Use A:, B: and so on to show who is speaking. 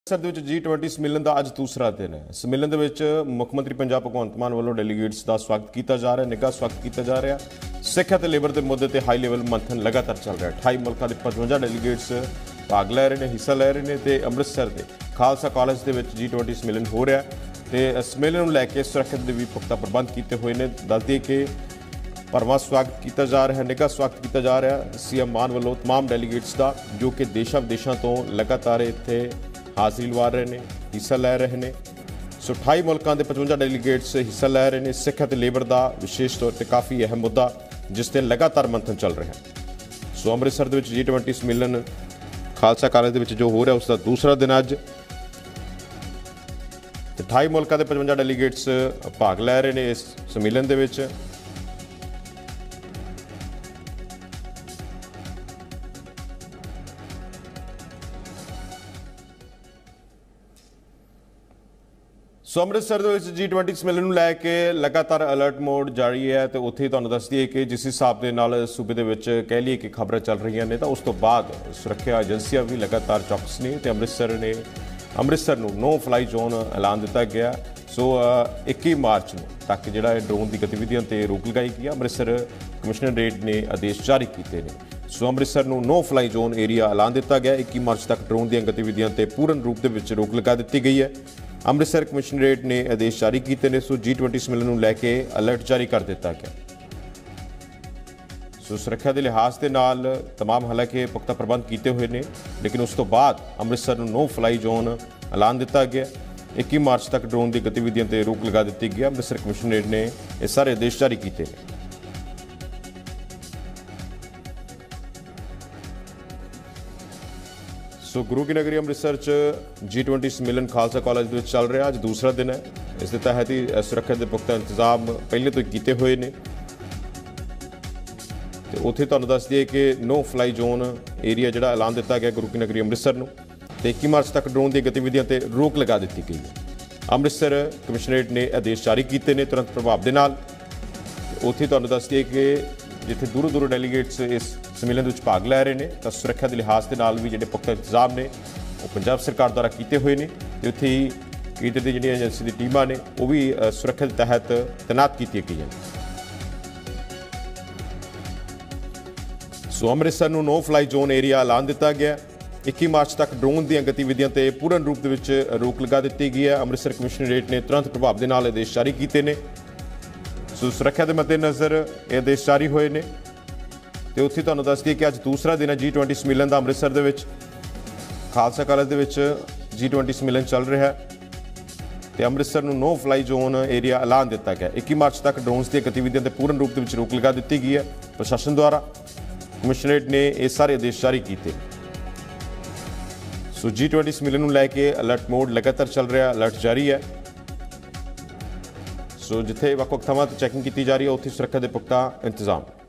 A: ਅੰਮ੍ਰਿਤਸਰ ਦੇ ਵਿੱਚ G20 ਸੰਮੇਲਨ ਦਾ ਅੱਜ ਦੂਸਰਾ ਦਿਨ ਹੈ। ਸੰਮੇਲਨ ਦੇ ਵਿੱਚ ਮੁੱਖ ਮੰਤਰੀ ਪੰਜਾਬ ਭਗਵੰਤ ਮਾਨ ਵੱਲੋਂ ਡੈਲੀਗੇਟਸ ਦਾ ਸਵਾਗਤ ਕੀਤਾ ਜਾ ਰਿਹਾ, ਨਿੱਘਾ ਸਵਾਗਤ ਕੀਤਾ ਜਾ ਰਿਹਾ। ਸਿੱਖਿਆ ਤੇ ਲੇਬਰ ਦੇ ਮੁੱਦੇ ਤੇ ਹਾਈ ਲੈਵਲ ਮੰਥਨ ਲਗਾਤਾਰ ਚੱਲ ਰਿਹਾ। 28 ਮੁਲਕਾਂ ਦੇ 55 ਡੈਲੀਗੇਟਸ ਭਾਗ ਲੈ ਰਹੇ ਨੇ, ਹਿੱਸਾ ਲੈ ਰਹੇ ਨੇ ਤੇ ਅੰਮ੍ਰਿਤਸਰ ਦੇ ਖਾਲਸਾ ਕਾਲਜ ਦੇ ਵਿੱਚ G20 ਸੰਮੇਲਨ ਹੋ ਰਿਹਾ ਤੇ ਸੰਮੇਲਨ ਨੂੰ ਲੈ ਕੇ ਸੁਰੱਖਿਆ ਦੇ ਵੀ ਪੁਖਤਾ ਪ੍ਰਬੰਧ ਕੀਤੇ ਹੋਏ ਨੇ। ਦੱਸ ਦਈਏ ਕਿ ਭਰਵਾਂ ਸਵਾਗਤ ਕੀਤਾ ਜਾ ਰਿਹਾ, ਨਿੱਘਾ ਸਵਾਗਤ ਕੀਤਾ ਜਾ ਰਿਹਾ ਸੀਐਮ ਮਾਨ ਵੱਲੋਂ तमाम ਡੈਲੀਗੇਟਸ ਦਾ, ਜੋ ਕਿ ਦੇਸ਼ਾਂ ਵਿਦੇਸ਼ਾਂ ਤੋਂ ਲਗਾਤਾਰ ਇੱਥੇ ਹਾਜ਼ਰੀ ਲਵਾ ਰਹੇ ਨੇ, ਹਿੱਸਾ ਲੈ ਰਹੇ ਨੇ। ਸੋ 28 ਮੁਲਕਾਂ ਦੇ 55 ਡੈਲੀਗੇਟਸ ਹਿੱਸਾ ਲੈ ਰਹੇ ਨੇ। ਸਿੱਖਿਆ ਤੇ ਲੇਬਰ ਦਾ ਵਿਸ਼ੇਸ਼ ਤੌਰ ਤੇ ਕਾਫੀ ਅਹਿਮ ਮੁੱਦਾ ਜਿਸ ਤੇ ਲਗਾਤਾਰ ਮੰਥਨ ਚੱਲ ਰਿਹਾ ਹੈ। ਸੋ ਅੰਮ੍ਰਿਤਸਰ ਦੇ ਵਿੱਚ G20 ਸੰਮੇਲਨ ਖਾਲਸਾ ਕਾਲਜ ਦੇ ਵਿੱਚ ਜੋ ਹੋ ਰਿਹਾ ਉਸ ਦਾ ਦੂਸਰਾ ਦਿਨ ਅੱਜ। 28 ਮੁਲਕਾਂ ਦੇ 55 ਡੈਲੀਗੇਟਸ ਭਾਗ ਲੈ ਰਹੇ ਨੇ ਇਸ ਸੰਮੇਲਨ ਦੇ ਵਿੱਚ। ਸੋ ਅੰਮ੍ਰਿਤਸਰ ਦੇ ਵਿੱਚ G20 ਸੰਮੇਲਨ ਨੂੰ ਲੈ ਕੇ ਲਗਾਤਾਰ ਅਲਰਟ ਮੋਡ ਜਾਰੀ ਹੈ ਤੇ ਉੱਥੇ ਤੁਹਾਨੂੰ ਦੱਸ ਦਈਏ ਕਿ ਜਿਸ ਹਿਸਾਬ ਦੇ ਨਾਲ ਸੂਬੇ ਦੇ ਵਿੱਚ ਕਹਿ ਲਈਏ ਕਿ ਖਬਰਾਂ ਚੱਲ ਰਹੀਆਂ ਨੇ ਤਾਂ ਉਸ ਤੋਂ ਬਾਅਦ ਸੁਰੱਖਿਆ ਏਜੰਸੀਆਂ ਵੀ ਲਗਾਤਾਰ ਚੌਕਸ ਨੇ ਤੇ ਅੰਮ੍ਰਿਤਸਰ ਨੂੰ ਨੋ ਫਲਾਈ ਜ਼ੋਨ ਐਲਾਨ ਦਿੱਤਾ ਗਿਆ। ਸੋ 21 ਮਾਰਚ ਨੂੰ ਤੱਕ ਜਿਹੜਾ ਇਹ ਡਰੋਨ ਦੀ ਗਤੀਵਿਧੀਆਂ ਤੇ ਰੋਕ ਲਗਾਈ ਗਈ। ਅੰਮ੍ਰਿਤਸਰ ਕਮਿਸ਼ਨਰੇਟ ਨੇ ਆਦੇਸ਼ ਜਾਰੀ ਕੀਤੇ ਨੇ। ਸੋ ਅੰਮ੍ਰਿਤਸਰ ਨੂੰ ਨੋ ਫਲਾਈ ਜ਼ੋਨ ਏਰੀਆ ਐਲਾਨ ਦਿੱਤਾ ਗਿਆ। 21 ਮਾਰਚ ਤੱਕ ਡਰੋਨ ਦੀਆਂ ਗਤੀਵਿਧੀਆਂ ਤੇ ਪੂਰਨ ਰੂਪ ਦੇ ਵਿੱਚ ਰੋਕ ਲਗਾ ਦਿੱਤੀ ਗਈ ਹੈ। ਅੰਮ੍ਰਿਤਸਰ ਕਮਿਸ਼ਨਰੇਟ ਨੇ ਆਦੇਸ਼ ਜਾਰੀ ਕੀਤੇ ਨੇ। ਸੋ G20 ਸੰਮੇਲਨ ਨੂੰ ਲੈ ਕੇ ਅਲਰਟ ਜਾਰੀ ਕਰ ਦਿੱਤਾ ਗਿਆ। ਸੋ ਸੁਰੱਖਿਆ ਦੇ ਲਿਹਾਜ਼ ਦੇ ਨਾਲ तमाम ਹਾਲਾਂਕਿ ਪੁਖਤਾ ਪ੍ਰਬੰਧ ਕੀਤੇ ਹੋਏ ਨੇ, ਲੇਕਿਨ ਉਸ ਤੋਂ ਬਾਅਦ ਅੰਮ੍ਰਿਤਸਰ ਨੂੰ ਨੋ ਫਲਾਈ ਜ਼ੋਨ ਐਲਾਨ ਦਿੱਤਾ ਗਿਆ। 21 ਮਾਰਚ ਤੱਕ ਡਰੋਨ ਦੀ ਗਤੀਵਿਧੀਆਂ ਤੇ ਰੋਕ ਲਗਾ ਦਿੱਤੀ ਗਈ। ਅੰਮ੍ਰਿਤਸਰ ਕਮਿਸ਼ਨਰੇਟ ਨੇ ਇਹ ਸਾਰੇ ਆਦੇਸ਼ ਜਾਰੀ ਕੀਤੇ ਨੇ। ਸੋ ਗੁਰੂ ਕੀ ਨਗਰੀ ਅੰਮ੍ਰਿਤਸਰ 'ਚ G20 ਸੰਮੇਲਨ ਖਾਲਸਾ ਕਾਲਜ ਦੇ ਵਿੱਚ ਚੱਲ ਰਿਹਾ। ਅੱਜ ਦੂਸਰਾ ਦਿਨ ਹੈ। ਇਸ ਦੇ ਤਹਿਤ ਹੀ ਸੁਰੱਖਿਆ ਦੇ ਪੁਖਤਾ ਇੰਤਜ਼ਾਮ ਪਹਿਲੇ ਤੋਂ ਹੀ ਕੀਤੇ ਹੋਏ ਨੇ ਤੇ ਉੱਥੇ ਤੁਹਾਨੂੰ ਦੱਸ ਦਈਏ ਕਿ ਨੋ ਫਲਾਈ ਜ਼ੋਨ ਏਰੀਆ ਜਿਹੜਾ ਐਲਾਨ ਦਿੱਤਾ ਗਿਆ ਗੁਰੂ ਕੀ ਨਗਰੀ ਅੰਮ੍ਰਿਤਸਰ ਨੂੰ ਤੇ 21 ਮਾਰਚ ਤੱਕ ਡਰੋਨ ਦੀਆਂ ਗਤੀਵਿਧੀਆਂ ਤੇ ਰੋਕ ਲਗਾ ਦਿੱਤੀ ਗਈ ਹੈ। ਅੰਮ੍ਰਿਤਸਰ ਕਮਿਸ਼ਨਰੇਟ ਨੇ ਆਦੇਸ਼ ਜਾਰੀ ਕੀਤੇ ਨੇ ਤੁਰੰਤ ਪ੍ਰਭਾਵ ਦੇ ਨਾਲ। ਉੱਥੇ ਤੁਹਾਨੂੰ ਦੱਸ ਦਈਏ ਕਿ ਜਿੱਥੇ ਦੂਰੋਂ ਡੈਲੀਗੇਟਸ ਇਸ ਸੰਮੇਲਨ ਦੇ ਵਿੱਚ ਭਾਗ ਲੈ ਰਹੇ ਨੇ ਤਾਂ ਸੁਰੱਖਿਆ ਦੇ ਲਿਹਾਜ਼ ਦੇ ਨਾਲ ਵੀ ਜਿਹੜੇ ਪੁਖਤਾ ਇੰਤਜ਼ਾਮ ਨੇ ਉਹ ਪੰਜਾਬ ਸਰਕਾਰ ਦੁਆਰਾ ਕੀਤੇ ਹੋਏ ਨੇ ਤੇ ਉੱਥੇ ਹੀ ਕੇਂਦਰ ਦੀ ਜਿਹੜੀਆਂ ਏਜੰਸੀ ਦੀ ਟੀਮਾਂ ਨੇ ਉਹ ਵੀ ਸੁਰੱਖਿਆ ਦੇ ਤਹਿਤ ਤੈਨਾਤ ਕੀਤੀਆਂ ਗਈਆਂ ਨੇ। ਸੋ ਅੰਮ੍ਰਿਤਸਰ ਨੂੰ ਨੋ ਫਲਾਈ ਜ਼ੋਨ ਏਰੀਆ ਐਲਾਨ ਦਿੱਤਾ ਗਿਆ। 21 ਮਾਰਚ ਤੱਕ ਡਰੋਨ ਦੀਆਂ ਗਤੀਵਿਧੀਆਂ ਤੇ ਪੂਰਨ ਰੂਪ ਦੇ ਵਿੱਚ ਰੋਕ ਲਗਾ ਦਿੱਤੀ ਗਈ ਹੈ। ਅੰਮ੍ਰਿਤਸਰ ਕਮਿਸ਼ਨਰੇਟ ਨੇ ਤੁਰੰਤ ਪ੍ਰਭਾਵ ਦੇ ਨਾਲ ਆਦੇਸ਼ ਜਾਰੀ ਕੀਤੇ ਨੇ। ਸੋ ਸੁਰੱਖਿਆ ਦੇ ਮੱਦੇਨਜ਼ਰ ਇਹ ਆਦੇਸ਼ ਜਾਰੀ ਹੋਏ ਨੇ ਤੇ ਉੱਥੇ ਤੁਹਾਨੂੰ ਦੱਸ ਦਈਏ ਕਿ ਅੱਜ ਦੂਸਰਾ ਦਿਨ ਹੈ G20 ਸੰਮੇਲਨ ਦਾ। ਅੰਮ੍ਰਿਤਸਰ ਦੇ ਵਿੱਚ ਖਾਲਸਾ ਕਾਲਜ ਦੇ ਵਿੱਚ G20 ਸੰਮੇਲਨ ਚੱਲ ਰਿਹਾ ਹੈ ਤੇ ਅੰਮ੍ਰਿਤਸਰ ਨੂੰ ਨੋ ਫਲਾਈ ਜ਼ੋਨ ਏਰੀਆ ਐਲਾਨ ਦਿੱਤਾ ਗਿਆ। 21 ਮਾਰਚ ਤੱਕ ਡਰੋਨਸ ਦੀਆਂ ਗਤੀਵਿਧੀਆਂ ਤੇ ਪੂਰਨ ਰੂਪ ਦੇ ਵਿੱਚ ਰੋਕ ਲਗਾ ਦਿੱਤੀ ਗਈ ਹੈ। ਪ੍ਰਸ਼ਾਸਨ ਦੁਆਰਾ ਕਮਿਸ਼ਨਰੇਟ ਨੇ ਇਹ ਸਾਰੇ ਆਦੇਸ਼ ਜਾਰੀ ਕੀਤੇ। ਸੋ G20 ਸੰਮੇਲਨ ਨੂੰ ਲੈ ਕੇ ਅਲਰਟ ਮੋਡ ਲਗਾਤਾਰ ਚੱਲ ਰਿਹਾ, ਅਲਰਟ ਜਾਰੀ ਹੈ। ਸੋ ਜਿੱਥੇ ਵੱਖ-ਵੱਖ ਥਾਵਾਂ ਤੇ ਚੈਕਿੰਗ ਕੀਤੀ ਜਾ ਰਹੀ ਹੈ ਉੱਥੇ ਸੁਰੱਖਿਆ ਦੇ ਪੁਖਤਾ ਇੰਤਜ਼ਾਮ।